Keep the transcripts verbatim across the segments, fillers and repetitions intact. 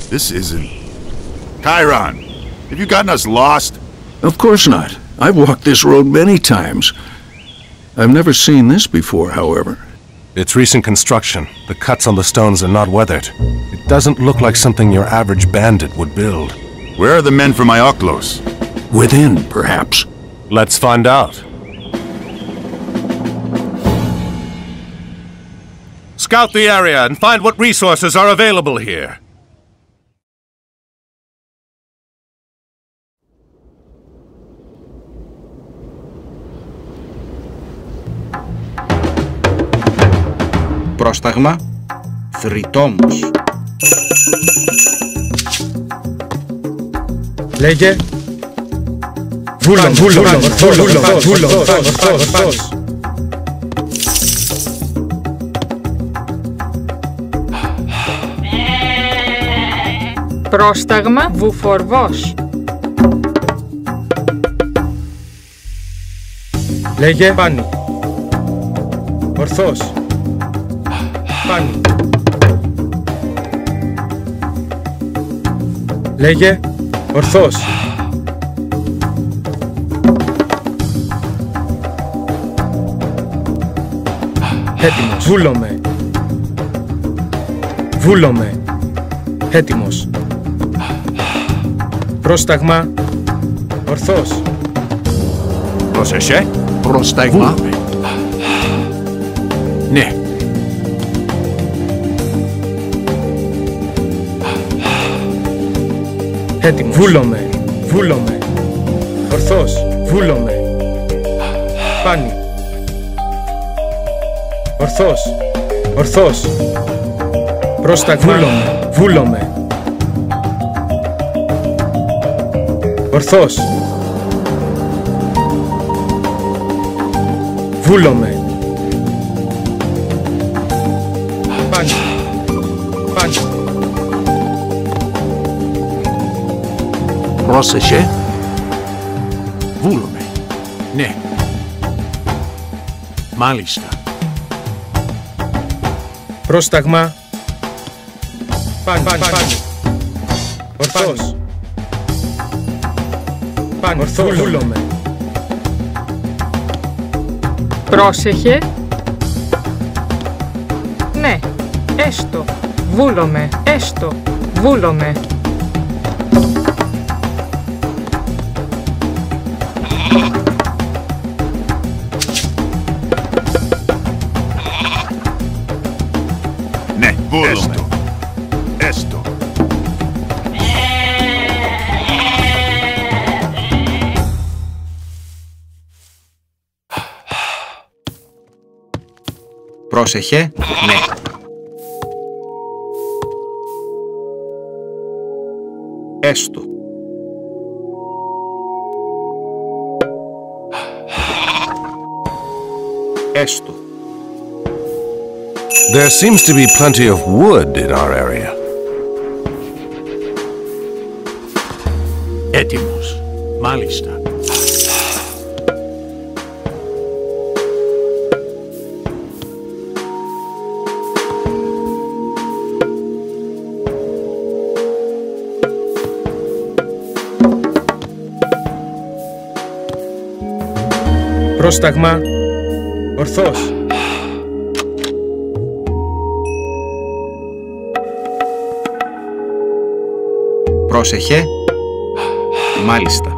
This isn't... Chiron, have you gotten us lost? Of course not. I've walked this road many times. I've never seen this before, however. It's recent construction. The cuts on the stones are not weathered. It doesn't look like something your average bandit would build. Where are the men from Ioklos? Within, perhaps. Let's find out. Scout the area and find what resources are available here. Πρόσταγμα Θρητόμος. Λέγε. Βούλον, βούλον, βούλον, βούλον, ορθός. Πρόσταγμα Βουφορβός. Λέγε. Πάνι. Ορθός. Πάνι. Λέγε. Ορθός. Έτοιμος. Βούλομαι. Βούλομαι. Έτοιμος. Πρόσταγμα. Ορθός. Πρόσεχε. Πρόσταγμα. Ναι. Έτοιμος. Βούλομαι. Βούλομαι. Ορθός. Βούλομαι. Πάνι. Ορθός. Ορθός. Πρόσταγμα. Βούλομαι. Βούλομαι. Ορθός. Βούλομαι. Πάνι. Πάνι. Πρόσεχε. Βούλομαι. Ναι. Μάλιστα. Πρόσταγμα. Πάνι. Πάνι. Πάνι. Ορθός. Πάνι. Ορθός. Βούλομαι. Πρόσεχε. Ναι. Έστω. Βούλομαι. Έστω. Βούλομαι. Ναι, βούλομαι. Έστω. Πρόσεχε. Ναι. Έστω. Έστω. There seems to be plenty of wood in our area. Έτοιμος. Μάλιστα. Πρόσταγμα. Ορθός. Πρόσεχε. Μάλιστα.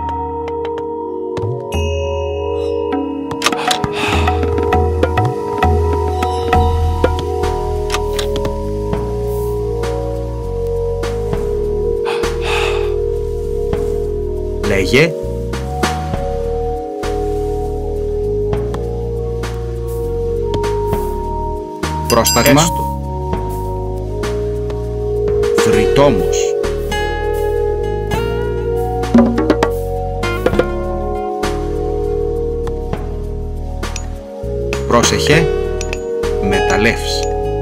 Λέγε. Πρόσταγμα. Έστω. Θρητόμος. Πρόσεχε. Μεταλλεύς.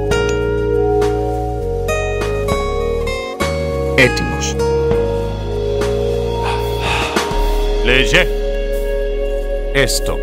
Έτοιμος. Λέγε. Έστω.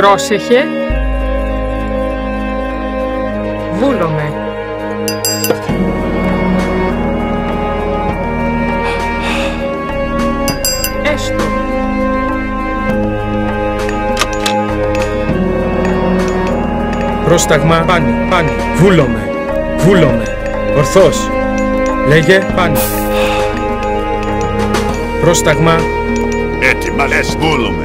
Πρόσεχε. Βούλομαι. Έστω. Πρόσταγμα πάνι, πάνι. Βούλομαι. Βούλομαι. Ορθώς. Λέγε πάνι. Πρόσταγμα. Έτοιμα λες, βούλομαι.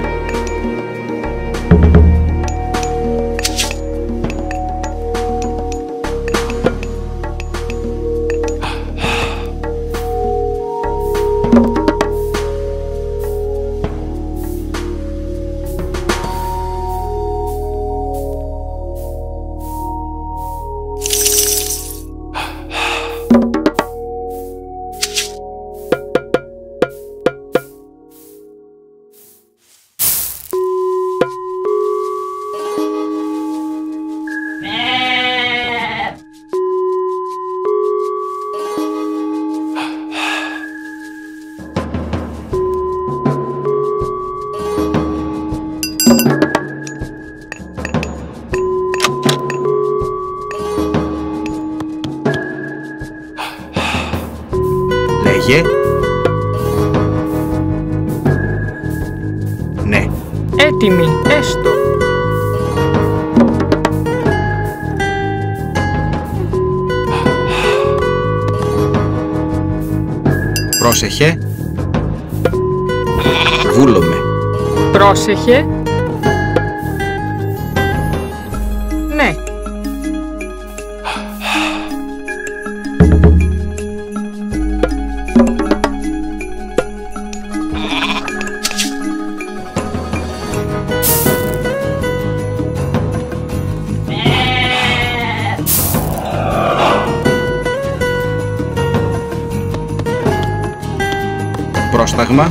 Λέγε. Ναι. Έτοιμη. Έστω. Πρόσεχε. Βούλομαι. Πρόσεχε. Ναι. Πρόσταγμα.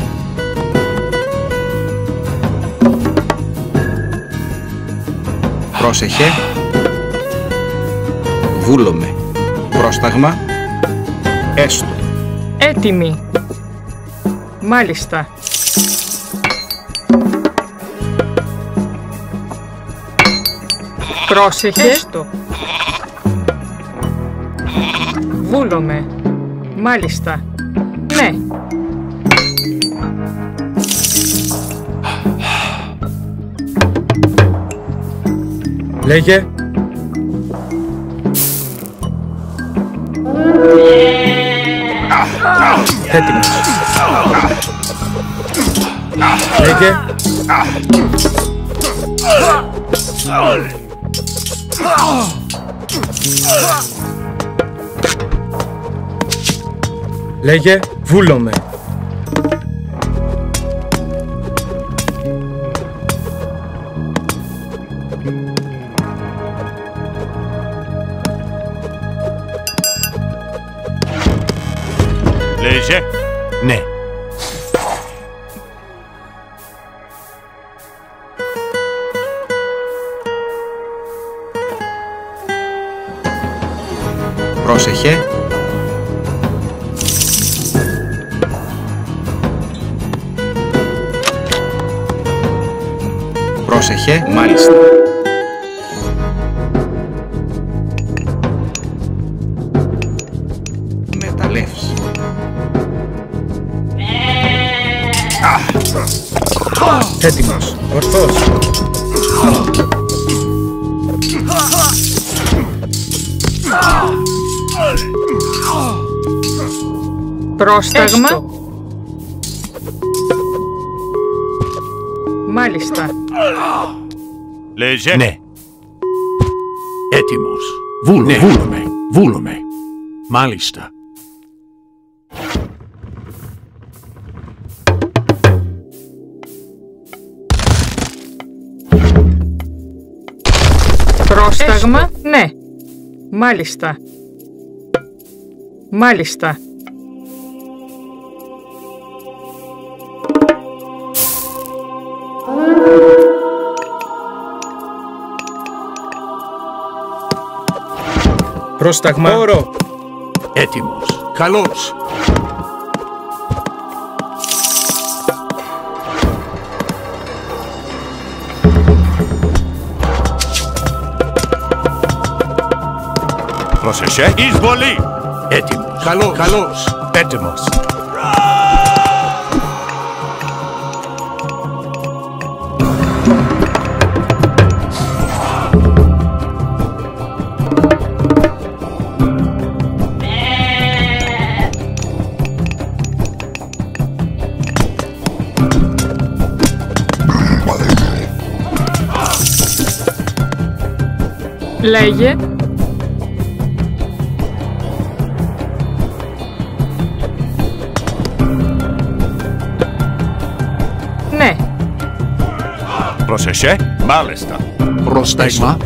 Πρόσεχε. Βούλομαι. Πρόσταγμα. Έστω. Έτοιμη. Μάλιστα. Πρόσεχε. Έστω. Βούλομαι. Μάλιστα. Ναι. Λέγε. Έτοιμος. Λέγε. Λέγε. Βούλομαι. Λέγε. Ναι. Πρόσεχε. Πρόσεχε. Μάλιστα. Μεταλλεύς. Έτοιμος. Ορθώς. Πρόσταγμα. Έστω. Μάλιστα. Λέγε. Ναι. Έτοιμος. Βούλομαι. Ναι. Βούλομαι. Βούλομαι. Μάλιστα. Πρόσταγμα. Έστω. Ναι. Μάλιστα. Μάλιστα. Πρόσταγμα. Όρο. Έτοιμος. Καλώς. Πρόσεχε. Εισβολή! Έτοιμος. Καλό, καλός. Έτοιμος. Λέγε. Ναι. Πρόσεχε. Μάλιστα. Πρόσταγμα.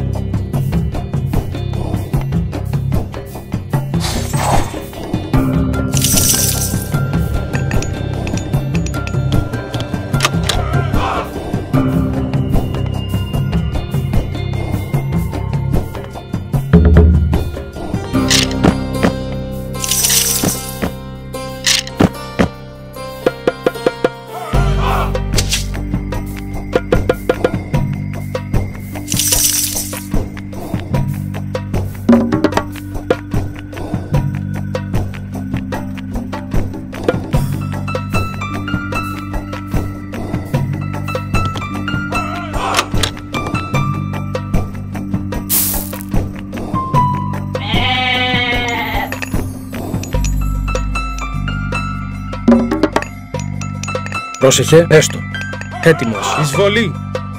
Πρόσεχε, έστω. Έτοιμος. Εισβολή.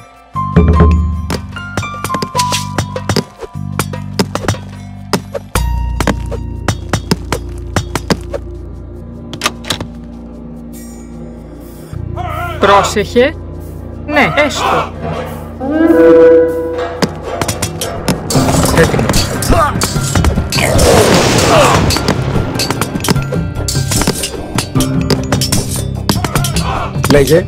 Πρόσεχε. Ναι, έστω. Έτοιμος. Λέγε.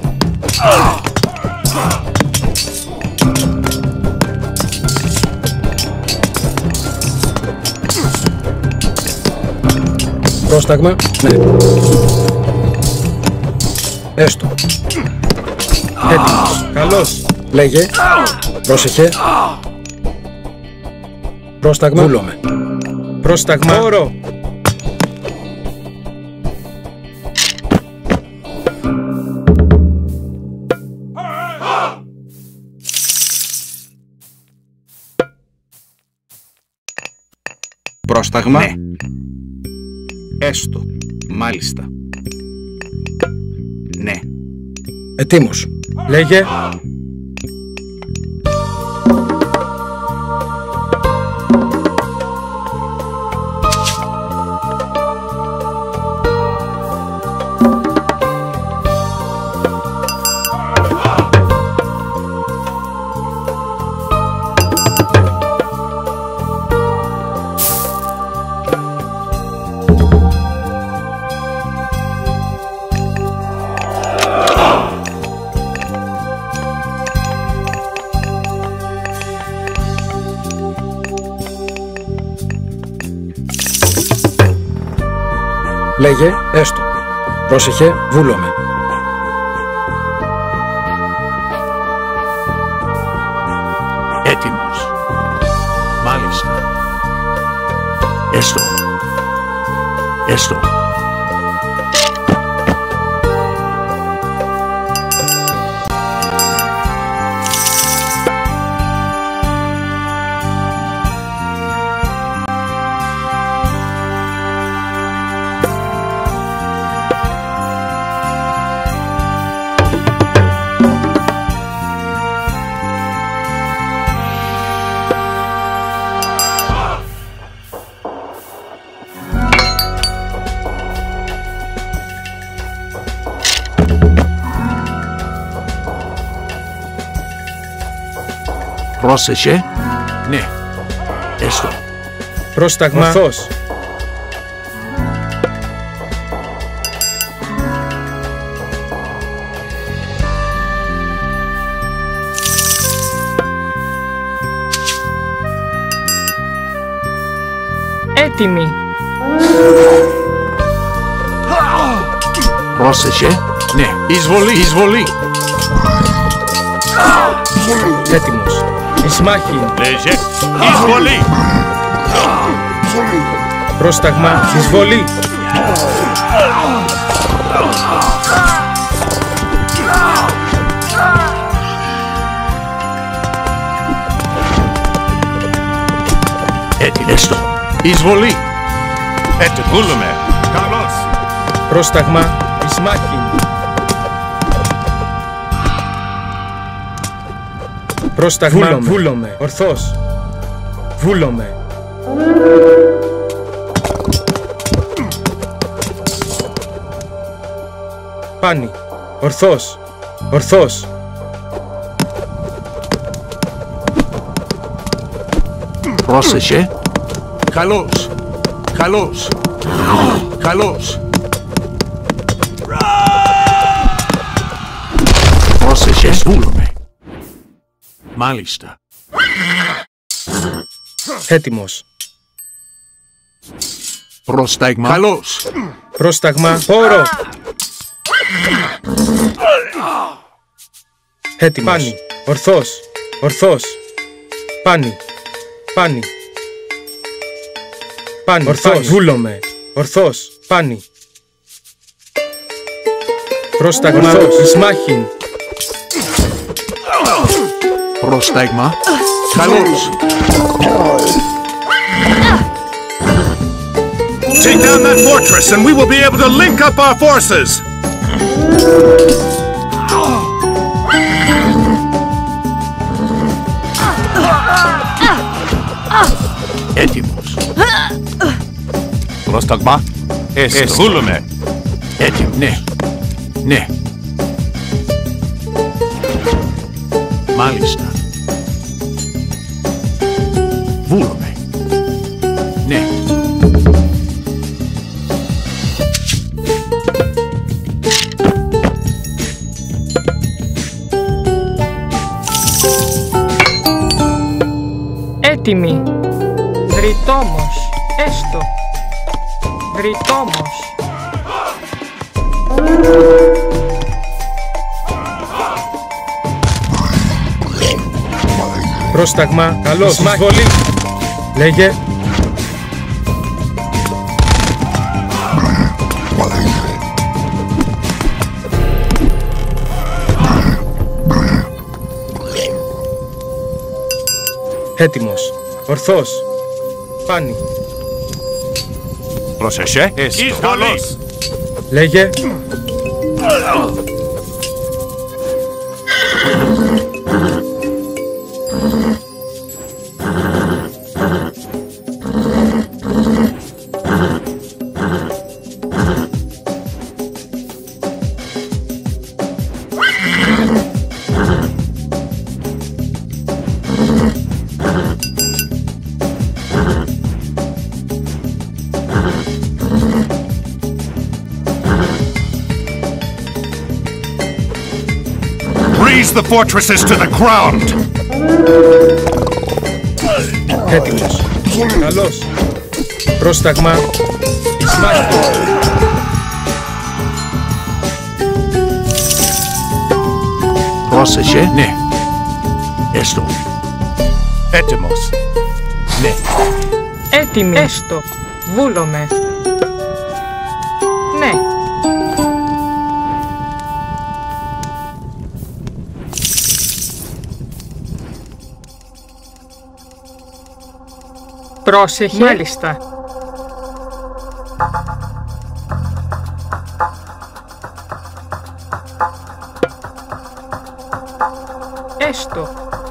Πρόσταγμα. Ναι. Έστω. Έτοιμος. Καλώς. Λέγε. Πρόσεχε. Πρόσταγμα. Βούλομαι. Πρόσταγμα. Όρο. Πρόσταγμα. Ναι. Έστω. Μάλιστα. Ναι. Ετοίμος. Λέγε. Λέγε, έστω. Πρόσεχε, βούλομαι. Έτοιμος. Μάλιστα. Έστω. Έστω. Πρόσεχε. Ναι. Έστω. Πρόσταγμα. Ορθώς. Έτοιμη. Πρόσεχε. Ναι. Εισβολή, εισβολή. Έτοιμος. Εις μάχη. Λέγε. Εισβολή. Πρόσταγμα, εισβολή. Έτοιμο. Έστω. Εισβολή. Έτοιμος. Βούλομαι. Καλώς. Πρόσταγμα, εισμάχιν. Πρόσταγμα, βούλομαι. Βούλομαι. Ορθώς. Βούλομαι. Πάνι. Ορθώς. Ορθώς. Πρόσεχε. Καλώς. Καλώς. Καλώς. Πρόσεχε. Βούλομαι. Μάλιστα. Έτοιμος. Πρόσταγμα. Καλώς. Πρόσταγμα, πόρο. Έτοιμος. Πάνι. Ορθώς. Ορθώς. Πάνι. Πάνι. Πάνι. Ορθώς. Βούλομαι. Ορθώς. Πάνι. Πρόσταγμα. Εισμάχιν. Πρόσταγμα. Καλώς. Take down that fortress and we will be able to link up our forces! Έτοιμος. Πρόσταγμα. Έστω. Βούλομαι. Έτοιμο. Ναι. Ναι. Μάλιστα. Βούλομαι. Ναι. Έτοιμοι. Δρυτόμος. Έστω. Δρυτόμος. Πρόσταγμα, καλώς. Εισβολή. Λέγε. Έτοιμος. Ορθώς. Πάνι. Πρόσεχε. Έστω. Καλώς. Λέγε. Raze the fortresses to the ground! Έτοιμος. Καλώς. Πρόσταγμα. Εισμάχιν. Πρόσεχε. Ναι. Έστω. Έτοιμος. Ναι. Έτοιμοι. Έστω. Βούλομαι. Ναι. Πρόσεχε. Μάλιστα. Έστω.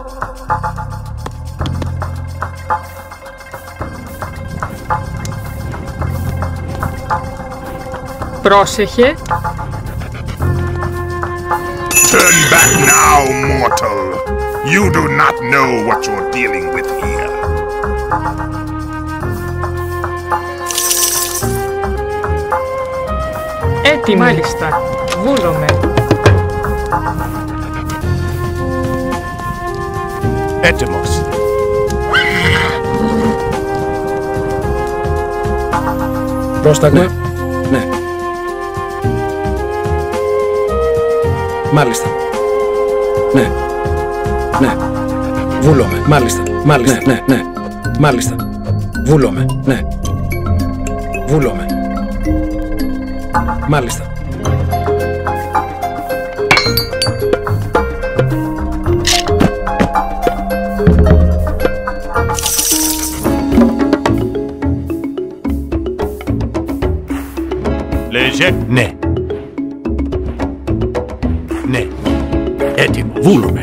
Πρόσεχε. Turn back now, mortal! You do not know what you're dealing with here. Έτοιμοι. Μάλιστα. Βούλομαι. Έτοιμος. Πρόσταγμα. Ναι. Μάλιστα. Ναι. Ναι. Βούλομαι. Μάλιστα. Μάλιστα. Ναι, ναι, ναι. Μάλιστα. Βούλομαι, ναι. Βούλομαι. Μάλιστα. Λέγε, ναι. Ναι. Έτοιμο. Βούλομαι.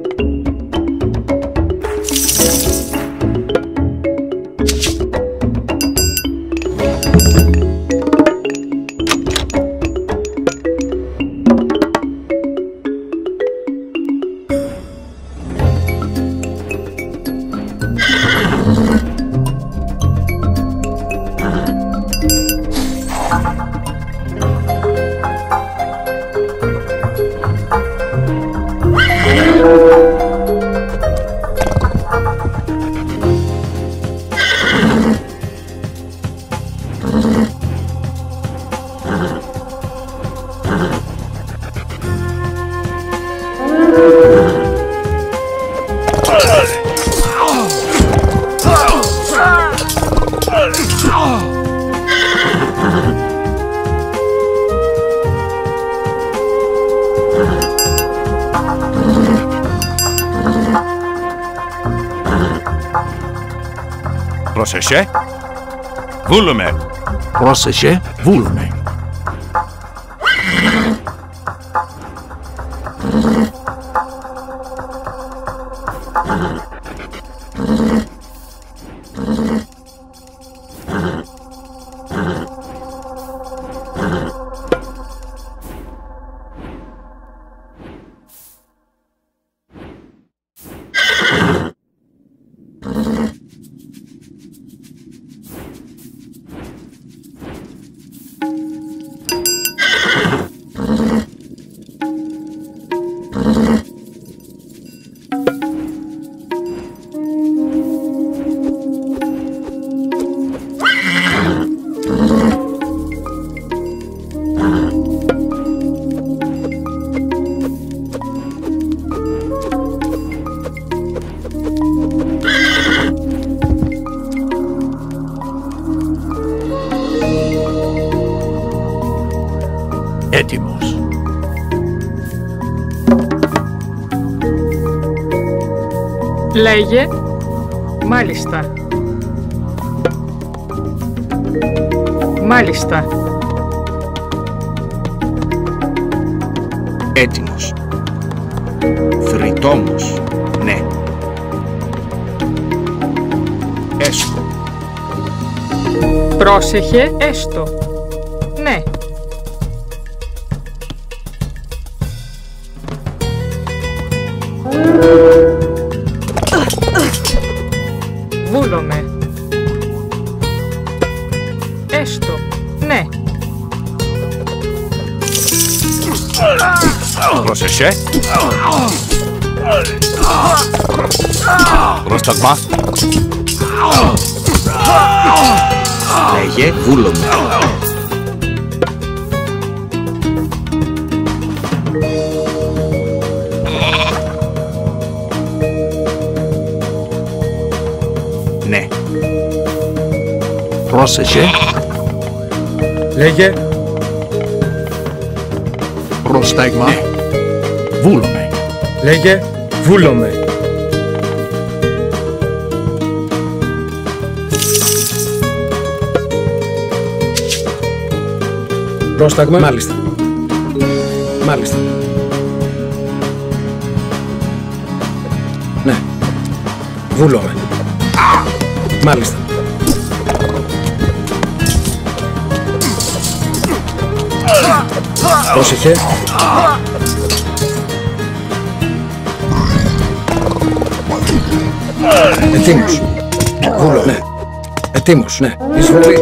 Πρόσεχε. Βούλομαι. Πρόσεχε. Βούλομαι. Έτοιμος. Λέγε. Μάλιστα. Μάλιστα. Έτοιμος. Θρητόμος. Ναι. Έστω. Πρόσεχε έστω. Ναι. Βούλομαι. Έστω. Ναι. Πρόσεχε. Πρόσταγμα. Λέγε, βούλομαι. Ναι. Πρόσεχε. Λέγε. Πρόσταγμα. Βούλομαι. Λέγε. Βούλομαι. Πρόσταγμα. Μάλιστα. Μάλιστα. Ναι. Βούλομαι. Μάλιστα. Πρόσεχε. Ετοίμος. Βούλω, ναι. Ετοίμος, ναι. Εισβολή.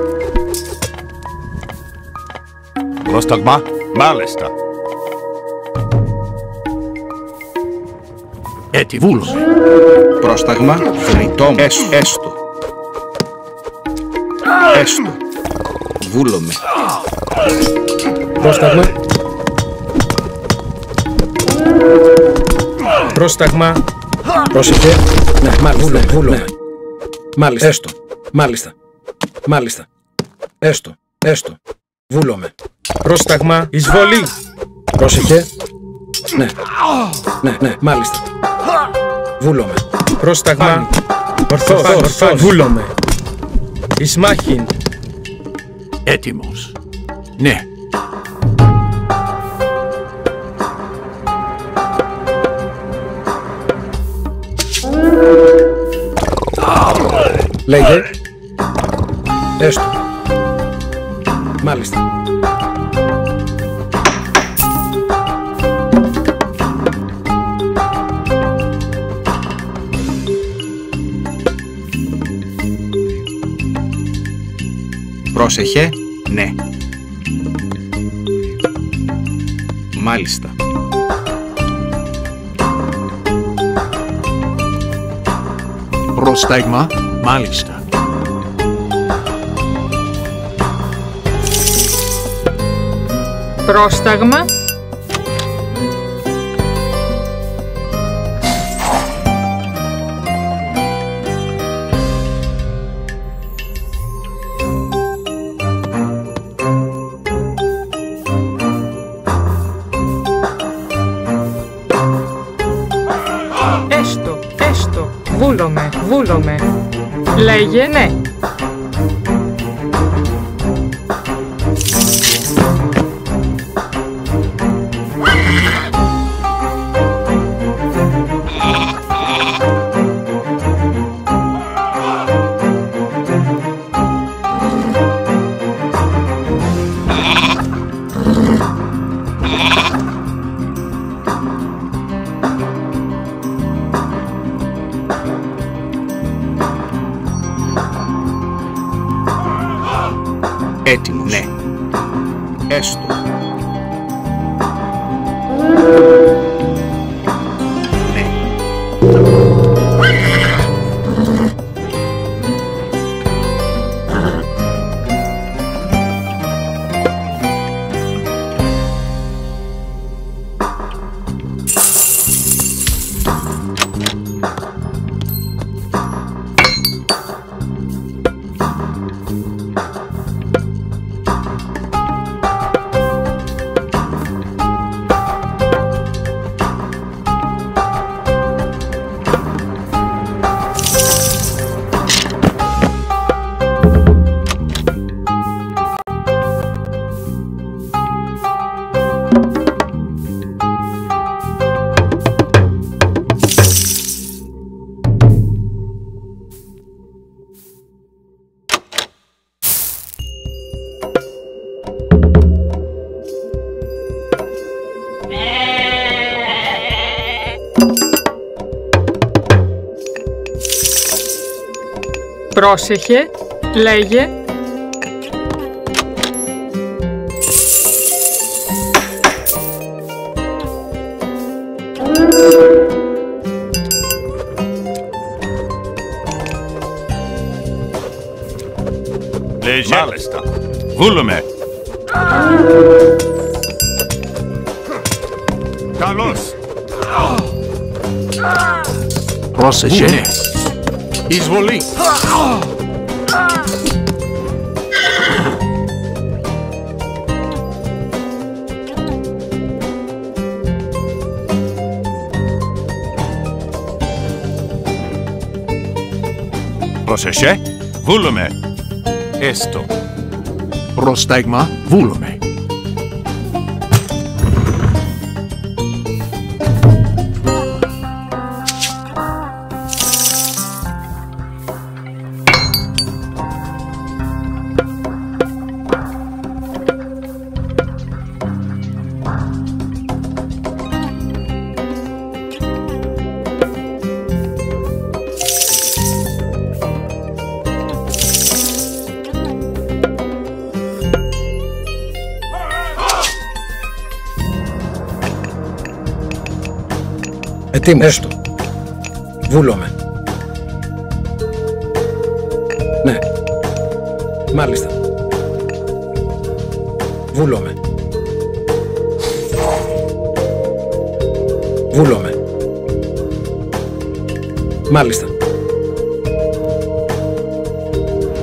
Πρόσταγμα. Μάλιστα. Έτι βούλομαι. Πρόσταγμα. Θρητόμος. Έσ, έστω. Έστω. Βούλομαι. Πρόσταγμα. Πρόσταγμα. Πρόσεχε. Ναι, μάλιστα. Βούλω, βούλω. Ναι. Μάλιστα. Έστω. Μάλιστα. Μάλιστα. Έστω. Έστω. Βούλομαι. Πρόσταγμα. Εισβολή. Πρόσεχε. Ναι. Ναι, ναι. Μάλιστα. Βούλομαι. Πρόσταγμα. Ορθώς. Ορθώς. Βούλομαι. Ισμάχιν. Έτοιμος. Ναι. Λέγε. Έστω. Μάλιστα. Πρόσεχε, ναι. Μάλιστα. Πρόσταγμα. Μάλιστα. Πρόσταγμα. Έστω, έστω. Βούλομαι, βούλομαι. Λέγε ναι. Έτοιμος. Ναι. Έστω. Ναι. Πρόσεχε, λέγε. Λέγε. Μάλιστα. Βούλουμε. Καλώς. Πρόσεχε. Εισβολή. Πρόσεχε. Βούλουμε. Έστω. Πρόσταγμα. Βούλομαι. Ετοίμος. Έστω. Βούλομαι. Ναι. Μάλιστα. Βούλομαι. Βούλομαι. Μάλιστα.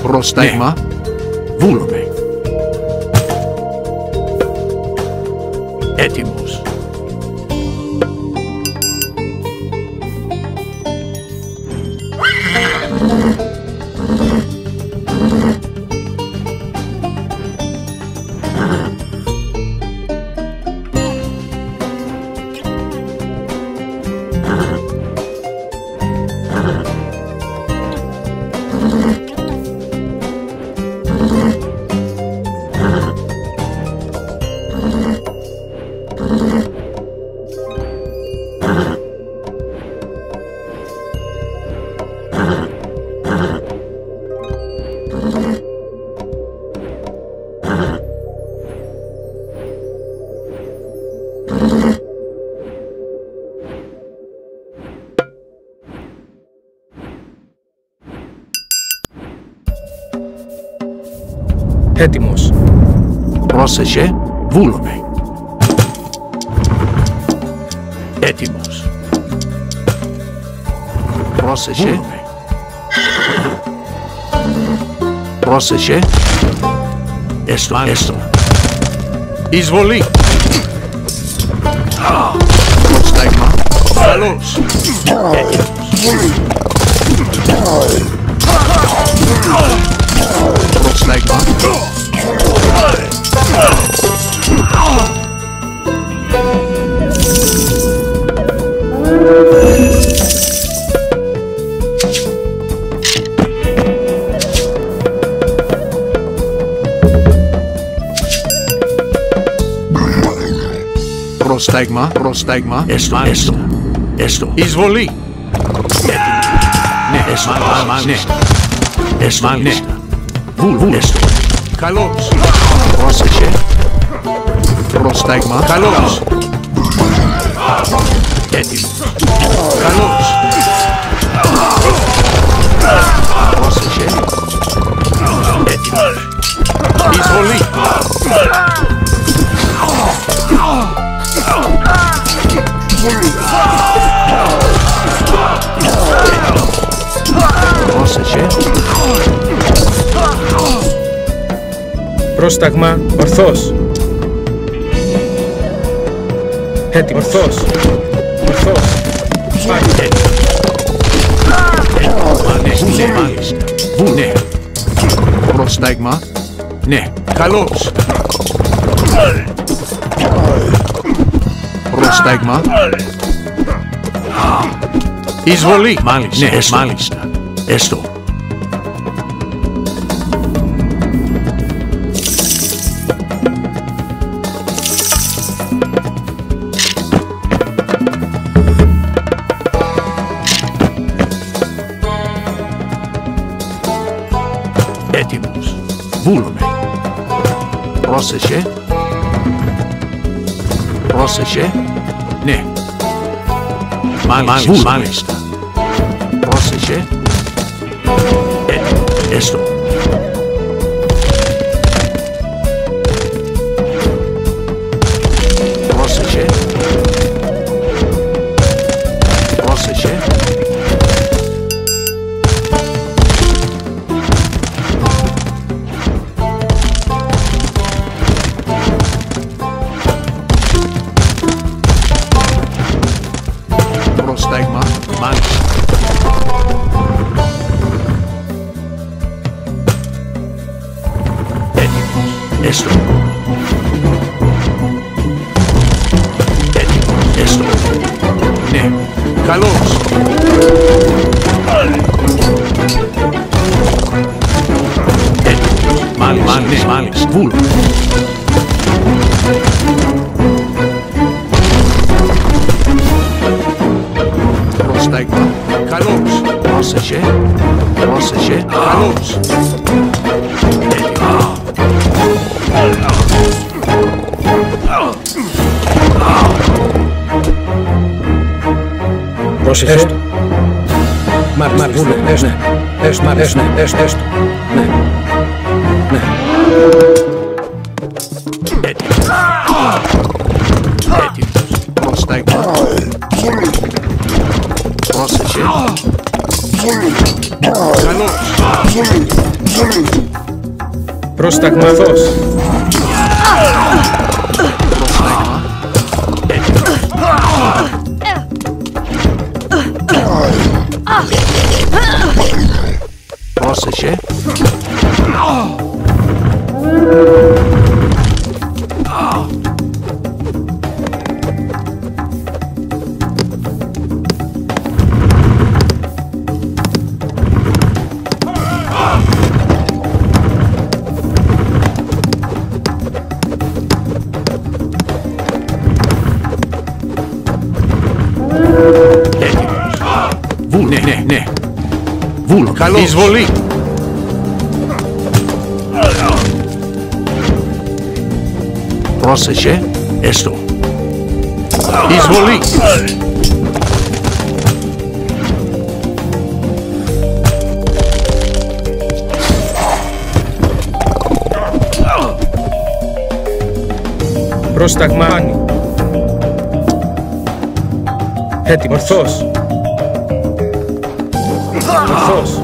Πρόσταγμα. Βούλομαι. Έτοιμος. Έτοιμος. Πρόσεχε. Βούλομαι. Έτοιμος. Πρόσεχε. Βούλομαι. Πρόσεχε. Έστω, έστω. Εισβολή. Πρόσταγμα. Καλώς. Πρόσταγμα. Πρόσταγμα, πρόσταγμα. Έστω, έστω. Έστω. Εισβολή. Ναι, έστω, μάλιστα. Έστω, μάλιστα. Βουλ, βουλ, έστω. Καλώς. Πρόσεχε. Πρόσταγμα. Καλώς. Έτοιμος. Καλώς. Πρόσεχε. Έτοιμος. Εισβολή. Πρόσεχε. Πρόσταγμα ορθός. Έτοιμο. Ορθός. Ορθός. Πάει. Ναι, μάλιστα. Βου, ναι. Πρόσταγμα. Ναι. Καλώς. Πρόσταγμα. Εισβολή. Μάλιστα. Ναι, μάλιστα. Έστω. Έτοιμος. Βούλομαι. Πρόσεχε. Πρόσεχε. Ναι. Μάλιστα. Μάλιστα. Πρόσεχε. Έτοιμο. Έστω. Πρόσεχε. Πρόσεχε. Πρόσταγμα. Μάλιστα. Έτοιμος. Έστω. Έτοιμος. Έστω. Ναι. Καλώς. Έτοιμος. Μάλιστα. Ναι, μάλιστα. Βούλο. Πρόσταγμα. Καλώς. Πρόσεχε. Πρόσεχε. Καλώς. Έτοιμος. Πρόσεχε. Έστω. Μάλιστα. Έστω. Έστω. Έστω. Έστω. Έστω. Ναι. Ναι. Έτοιμος. Έτοιμος. Πρόσταγμα. Πρόσεχε. Καλώς. Πρόσταγμα φως. Πρόσεχε. Βούλ, ναι, ναι, ναι. Βούλ, καλό. Εισβολή. Πρόσεχε, έστω. Εισβολή. Πρόσταγμα Άνι. Έτοιμο. Ορθός. Ορθός.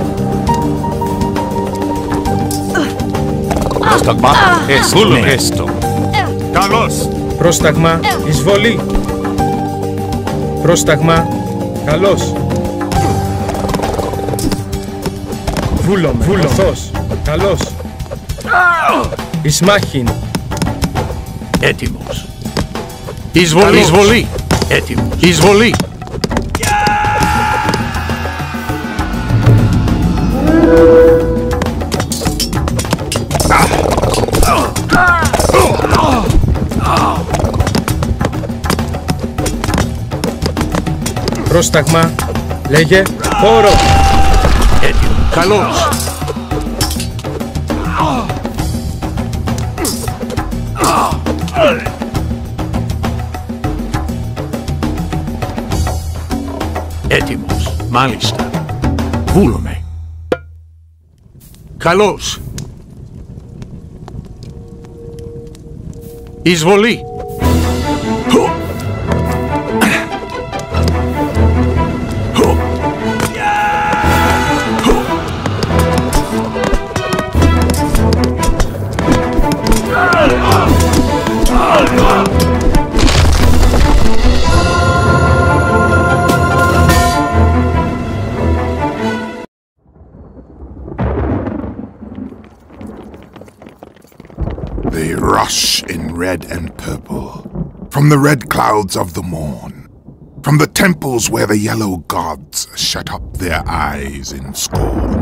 Πρόσταγμα, έστω. Ναι. Έστω. Καλώς. Πρόσταγμα εισβολή. Πρόσταγμα καλός. Βούλομαι. Ορθός. Καλός. Ισμάχιν. Έτοιμος. Εισβολή. Εισβολή. Έτοιμος. Εισβολή. Πρόσταγμα λέγε χώρο. Έτοιμο. Καλώς. Έτοιμος. Μάλιστα. Βούλομαι. Καλώς. Εισβολή. They rush in red and purple, from the red clouds of the morn, from the temples where the yellow gods shut up their eyes in scorn.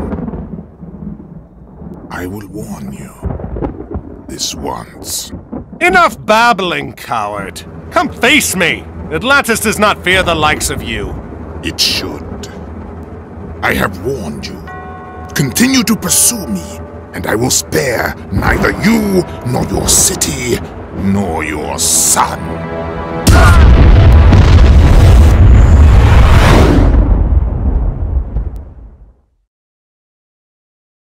I will warn you, this once. Enough babbling, coward. Come face me. Atlantis does not fear the likes of you. It should. I have warned you. Continue to pursue me, and I will spare neither you, nor your city, nor your son.